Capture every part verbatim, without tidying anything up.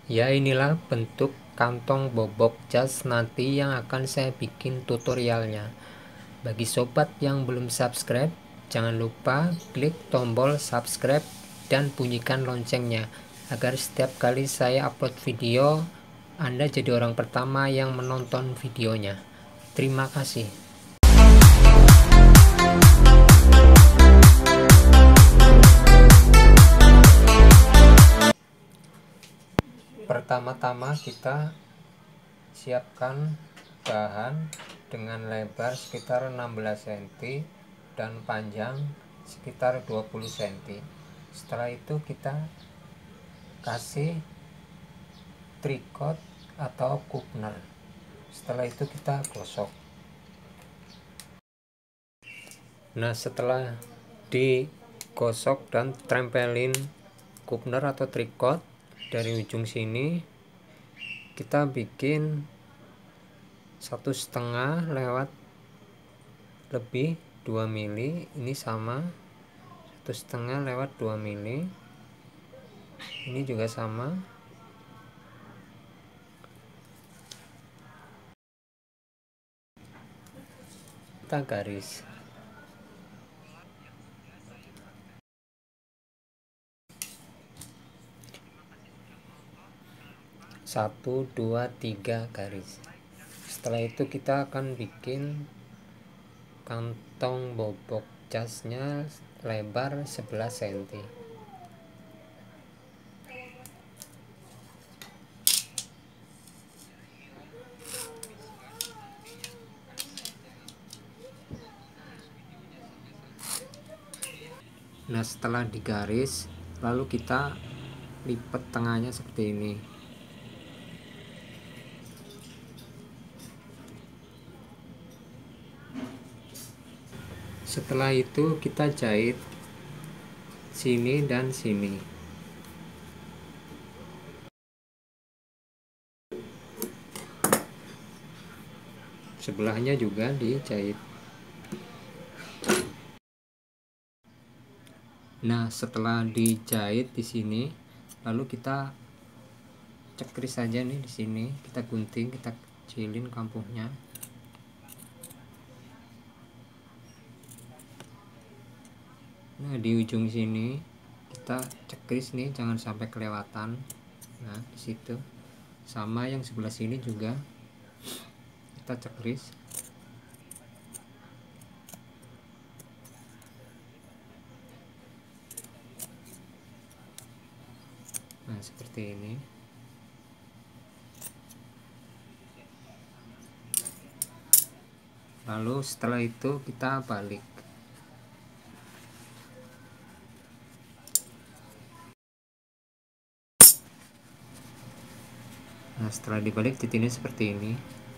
Ya, inilah bentuk kantong bobok jas nanti yang akan saya bikin tutorialnya. Bagi sobat yang belum subscribe, jangan lupa klik tombol subscribe dan bunyikan loncengnya agar setiap kali saya upload video, Anda jadi orang pertama yang menonton videonya. Terima kasih. Pertama-tama kita siapkan bahan dengan lebar sekitar enam belas sentimeter dan panjang sekitar dua puluh sentimeter. Setelah itu kita kasih tricot atau kupner. Setelah itu kita gosok. Nah, setelah digosok dan tempelin kupner atau tricot dari ujung sini, kita bikin satu setengah lewat lebih dua mili. Ini sama, satu setengah lewat dua mili. Ini juga sama. Kita garis. Satu, dua, tiga garis. Setelah itu kita akan bikin kantong bobok jasnya lebar sebelas sentimeter. Nah, setelah digaris, lalu kita lipat tengahnya seperti ini. Setelah itu kita jahit sini dan sini. Sebelahnya juga dijahit. Nah, setelah dijahit di sini, lalu kita cekris saja nih di sini. Kita gunting, kita kecilin kampuhnya. Nah, di ujung sini kita cekris nih, jangan sampai kelewatan. Nah, di situ. Sama yang sebelah sini juga kita cekris. Nah, seperti ini. Lalu setelah itu kita balik. Nah, setelah dibalik titiknya seperti ini.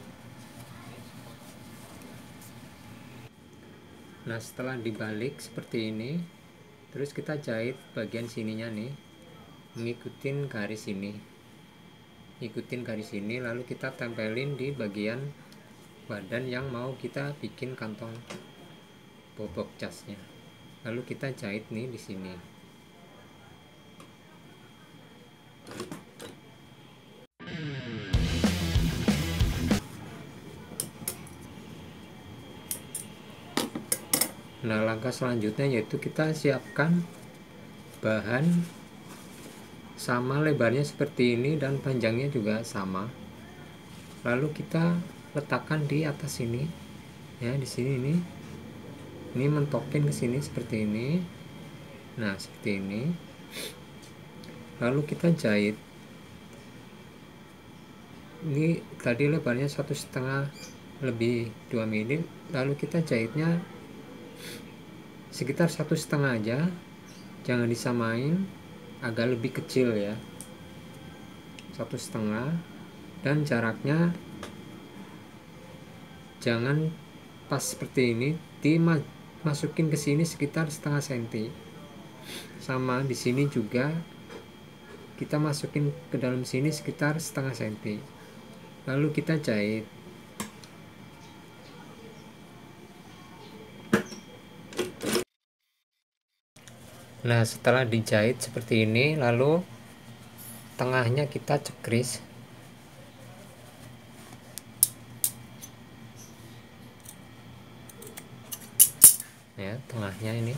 Nah, setelah dibalik seperti ini, terus kita jahit bagian sininya nih, ngikutin garis ini, ikutin garis ini, lalu kita tempelin di bagian badan yang mau kita bikin kantong bobok jasnya. Lalu kita jahit nih di sini. Nah, langkah selanjutnya yaitu kita siapkan bahan sama, lebarnya seperti ini dan panjangnya juga sama. Lalu kita letakkan di atas sini, ya, di sini ini, ini mentokin ke sini seperti ini. Nah, seperti ini. Lalu kita jahit. Ini tadi lebarnya satu setengah lebih dua mili. Lalu kita jahitnya sekitar satu setengah aja, jangan disamain, agak lebih kecil ya, satu setengah, dan jaraknya jangan pas seperti ini, dimasukin ke sini sekitar setengah senti. Sama di sini juga kita masukin ke dalam sini sekitar setengah senti. Lalu kita jahit. Nah, setelah dijahit seperti ini, lalu tengahnya kita cekris. Ya, tengahnya ini.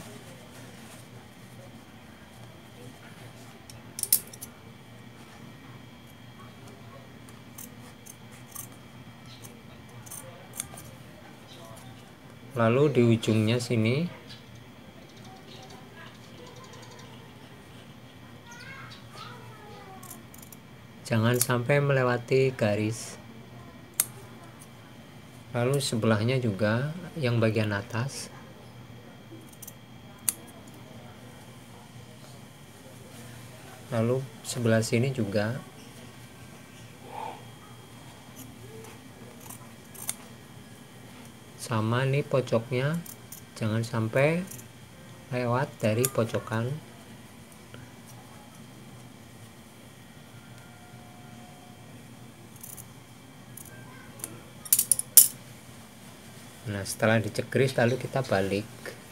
Lalu di ujungnya sini jangan sampai melewati garis. Lalu sebelahnya juga yang bagian atas. Lalu sebelah sini juga. Sama nih pojoknya, jangan sampai lewat dari pojokan. Nah, setelah dicekris lalu kita balik.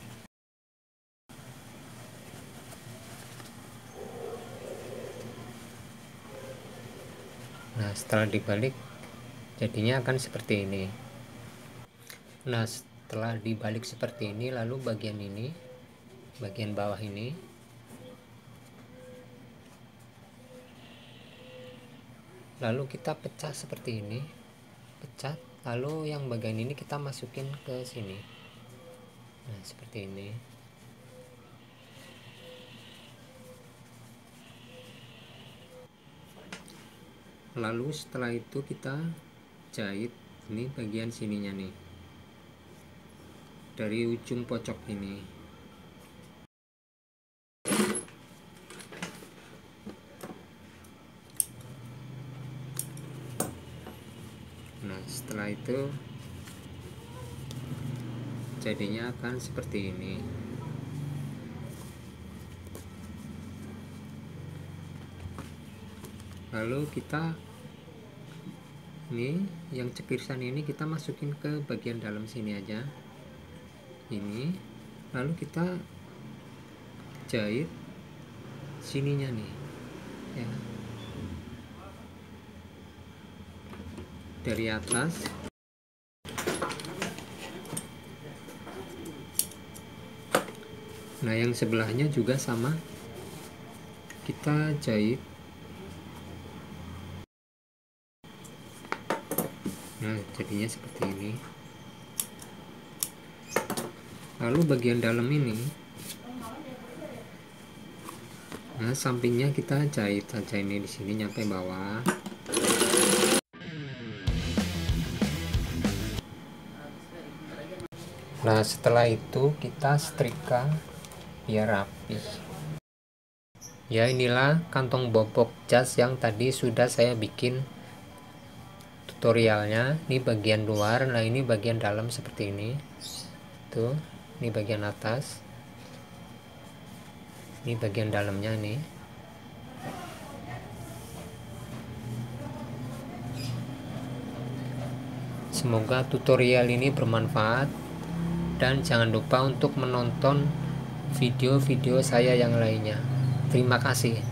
Nah, setelah dibalik jadinya akan seperti ini. Nah, setelah dibalik seperti ini, lalu bagian ini, bagian bawah ini, lalu kita pecah seperti ini, pecah. Lalu yang bagian ini kita masukin ke sini. Nah, seperti ini. Lalu setelah itu kita jahit ini bagian sininya nih, dari ujung pojok ini. Nah, setelah itu jadinya akan seperti ini. Lalu kita ini yang cekirisan ini kita masukin ke bagian dalam sini aja. Ini lalu kita jahit sininya nih ya, dari atas. Nah, yang sebelahnya juga sama, kita jahit. Nah, jadinya seperti ini. Lalu bagian dalam ini, nah sampingnya kita jahit saja ini di sini nyampe bawah. Nah, setelah itu kita setrika biar rapi. Ya, inilah kantong bobok jas yang tadi sudah saya bikin tutorialnya. Ini bagian luar, nah ini bagian dalam seperti ini. Tuh, ini bagian atas. Ini bagian dalamnya nih. Semoga tutorial ini bermanfaat dan jangan lupa untuk menonton video-video saya yang lainnya. Terima kasih.